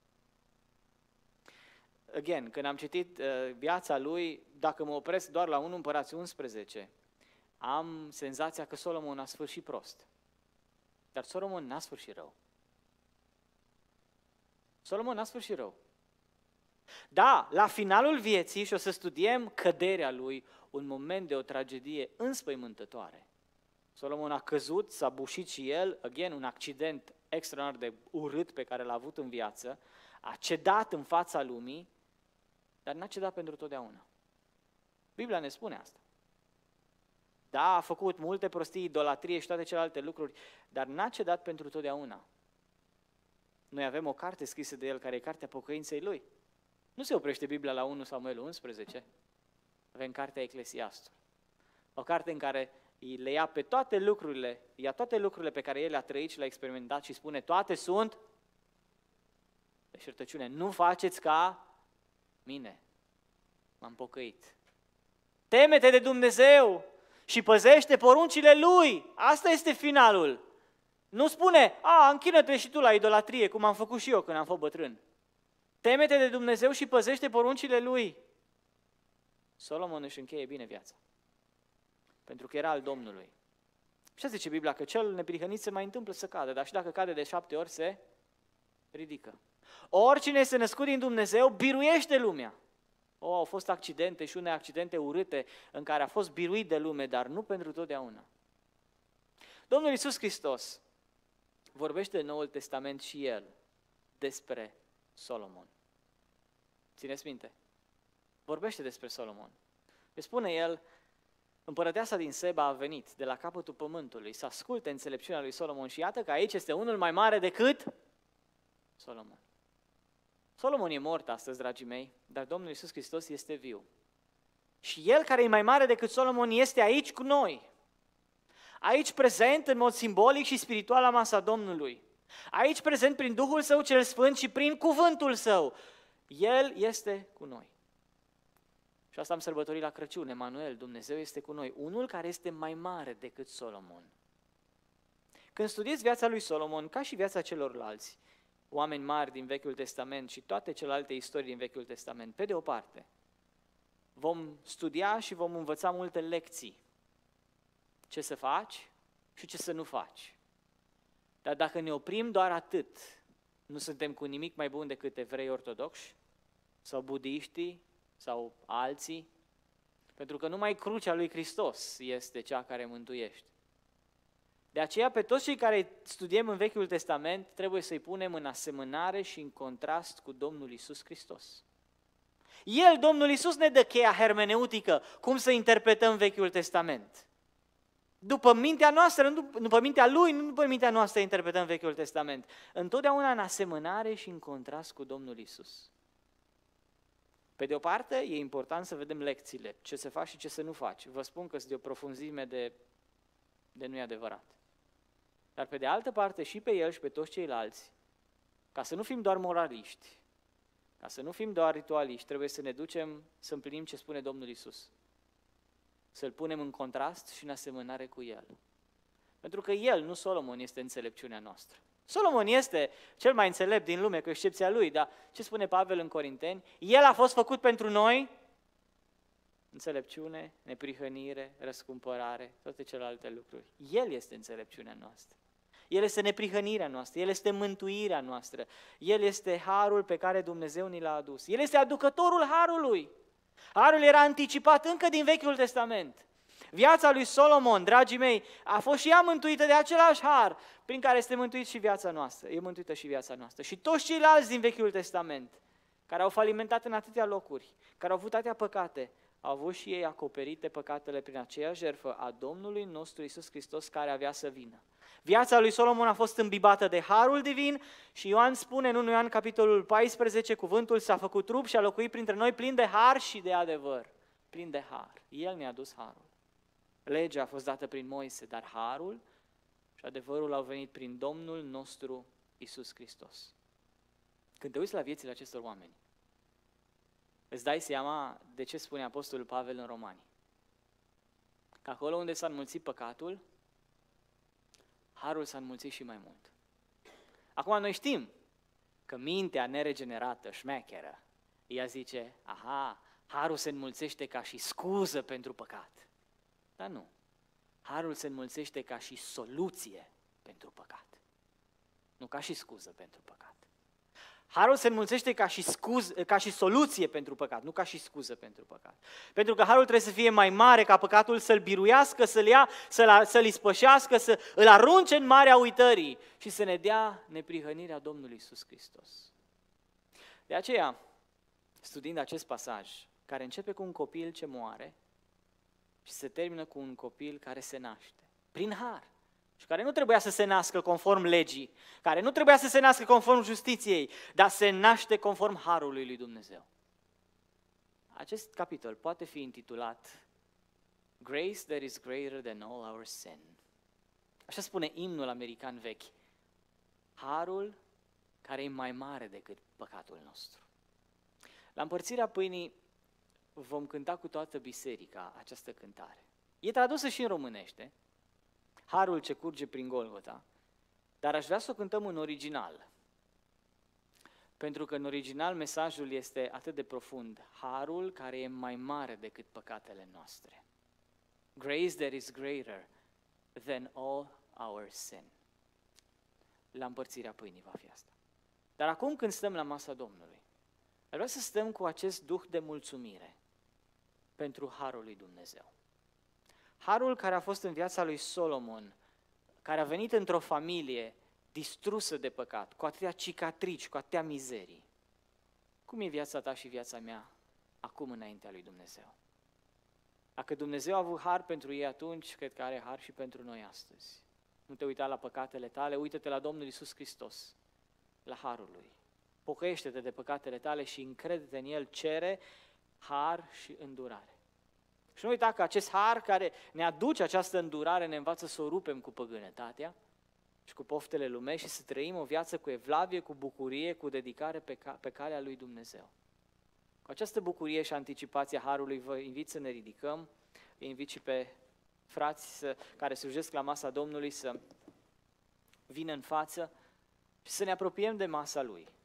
Again, când am citit viața lui, dacă mă opresc doar la 1 Împărați 11, am senzația că Solomon a sfârșit prost. Dar Solomon n-a sfârșit rău. Solomon n-a sfârșit rău. Da, la finalul vieții, și o să studiem căderea lui, un moment de o tragedie înspăimântătoare. Solomon a căzut, s-a bușit și el, again, un accident extraordinar de urât pe care l-a avut în viață, a cedat în fața lumii, dar n-a cedat pentru totdeauna. Biblia ne spune asta. Da, a făcut multe prostii, idolatrie și toate celelalte lucruri, dar n-a cedat pentru totdeauna. Noi avem o carte scrisă de el, care e cartea pocăinței lui. Nu se oprește Biblia la 1 Samuel 11. Avem cartea Eclesiastul. O carte în care le ia pe toate lucrurile, toate lucrurile pe care el le-a trăit și le-a experimentat și spune, toate sunt deșertăciune. Nu faceți ca mine. M-am pocăit. Teme-te de Dumnezeu și păzește poruncile Lui. Asta este finalul. Nu spune, închină-te și tu la idolatrie, cum am făcut și eu când am fost bătrân. Teme-te de Dumnezeu și păzește poruncile Lui. Solomon își încheie bine viața. Pentru că era al Domnului. Și zice Biblia că cel neprihănit se mai întâmplă să cadă, dar și dacă cade de 7 ori se ridică. Oricine este născut din Dumnezeu biruiește lumea. Au fost accidente și unele accidente urâte în care a fost biruit de lume, dar nu pentru totdeauna. Domnul Iisus Hristos vorbește în Noul Testament și El despre Solomon. Țineți minte? Vorbește despre Solomon. Îi spune El, împărăteasa din Seba a venit de la capătul pământului să asculte înțelepciunea lui Solomon și iată că aici este unul mai mare decât Solomon. Solomon e mort astăzi, dragii mei, dar Domnul Iisus Hristos este viu. Și El, care e mai mare decât Solomon, este aici cu noi. Aici prezent în mod simbolic și spiritual la masa Domnului. Aici prezent prin Duhul Său cel Sfânt și prin cuvântul Său. El este cu noi. Și asta am sărbătorit la Crăciun, Emanuel, Dumnezeu este cu noi, unul care este mai mare decât Solomon. Când studiezi viața lui Solomon, ca și viața celorlalți, oameni mari din Vechiul Testament și toate celelalte istorii din Vechiul Testament, pe de o parte, vom studia și vom învăța multe lecții. Ce să faci și ce să nu faci. Dar dacă ne oprim doar atât, nu suntem cu nimic mai bun decât evrei ortodoxi sau budiștii sau alții, pentru că numai crucea lui Hristos este cea care mântuiește. De aceea, pe toți cei care studiem în Vechiul Testament, trebuie să-i punem în asemănare și în contrast cu Domnul Iisus Hristos. El, Domnul Iisus, ne dă cheia hermeneutică, cum să interpretăm Vechiul Testament. După mintea noastră, după mintea Lui, nu după mintea noastră interpretăm Vechiul Testament. Întotdeauna în asemănare și în contrast cu Domnul Iisus. Pe de o parte, e important să vedem lecțiile, ce să faci și ce să nu faci. Vă spun că sunt de o profunzime de nu-i adevărat. Dar pe de altă parte, și pe el și pe toți ceilalți, ca să nu fim doar moraliști, ca să nu fim doar ritualiști, trebuie să ne ducem să împlinim ce spune Domnul Iisus. Să-L punem în contrast și în asemănare cu El. Pentru că El, nu Solomon, este înțelepciunea noastră. Solomon este cel mai înțelept din lume, cu excepția lui, dar ce spune Pavel în Corinteni? El a fost făcut pentru noi înțelepciune, neprihănire, răscumpărare, toate celelalte lucruri. El este înțelepciunea noastră. El este neprihănirea noastră, El este mântuirea noastră, El este harul pe care Dumnezeu ni l-a adus. El este aducătorul harului. Harul era anticipat încă din Vechiul Testament. Viața lui Solomon, dragii mei, a fost și ea mântuită de același har prin care este mântuit și viața noastră. E mântuită și viața noastră. Și toți ceilalți din Vechiul Testament, care au falimentat în atâtea locuri, care au avut atâtea păcate, au avut și ei acoperite păcatele prin aceeași jertfă a Domnului nostru Iisus Hristos care avea să vină. Viața lui Solomon a fost îmbibată de harul divin și Ioan spune în 1 Ioan capitolul 14, cuvântul s-a făcut trup și a locuit printre noi plin de har și de adevăr. Plin de har. El ne-a dus harul. Legea a fost dată prin Moise, dar harul și adevărul au venit prin Domnul nostru Iisus Hristos. Când te uiți la viețile acestor oameni, îți dai seama de ce spune Apostolul Pavel în Romani. Că acolo unde s-a înmulțit păcatul, harul s-a înmulțit și mai mult. Acum noi știm că mintea neregenerată, șmecheră, ea zice, aha, harul se înmulțește ca și scuză pentru păcat. Dar nu. Harul se înmulțește ca și soluție pentru păcat. Nu ca și scuză pentru păcat. Harul se înmulțește ca și soluție pentru păcat, nu ca și scuză pentru păcat. Pentru că harul trebuie să fie mai mare ca păcatul să-l biruiască, să-l ia, să-l ispășească, să îl arunce în marea uitării și să ne dea neprihănirea Domnului Iisus Hristos. De aceea, studiind acest pasaj, care începe cu un copil ce moare și se termină cu un copil care se naște, prin har, și care nu trebuia să se nască conform legii, care nu trebuia să se nască conform justiției, dar se naște conform harului lui Dumnezeu. Acest capitol poate fi intitulat Grace that is greater than all our sin. Așa spune imnul american vechi. Harul care e mai mare decât păcatul nostru. La împărțirea pâinii vom cânta cu toată biserica această cântare. E tradusă și în românește, harul ce curge prin Golgota, dar aș vrea să o cântăm în original. Pentru că în original mesajul este atât de profund. Harul care e mai mare decât păcatele noastre. Grace that is greater than all our sin. La împărțirea pâinii va fi asta. Dar acum când stăm la masa Domnului, aș vrea să stăm cu acest duh de mulțumire pentru harul lui Dumnezeu. Harul care a fost în viața lui Solomon, care a venit într-o familie distrusă de păcat, cu atâtea cicatrici, cu atâtea mizerii. Cum e viața ta și viața mea acum înaintea lui Dumnezeu? Dacă Dumnezeu a avut har pentru ei atunci, cred că are har și pentru noi astăzi. Nu te uita la păcatele tale, uită-te la Domnul Iisus Hristos, la harul Lui. Pocăiește-te de păcatele tale și încrede-te în El, cere har și îndurare. Și nu uita că acest har care ne aduce această îndurare ne învață să o rupem cu păgânătatea și cu poftele lumești și să trăim o viață cu evlavie, cu bucurie, cu dedicare pe calea lui Dumnezeu. Cu această bucurie și anticipație harului vă invit să ne ridicăm, îi invit și pe frați care slujesc la masa Domnului să vină în față și să ne apropiem de masa Lui.